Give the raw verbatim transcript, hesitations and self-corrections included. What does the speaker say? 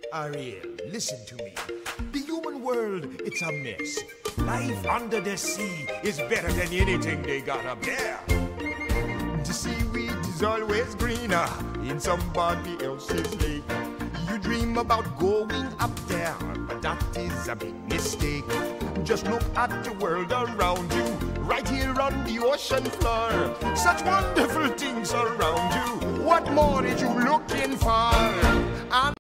Ariel, listen to me. The human world, it's a mess. Life under the sea is better than anything they got up there. The seaweed is always greener in somebody else's lake. You dream about going up there, but that is a big mistake. Just look at the world around you, right here on the ocean floor. Such wonderful things around you. What more are you looking for?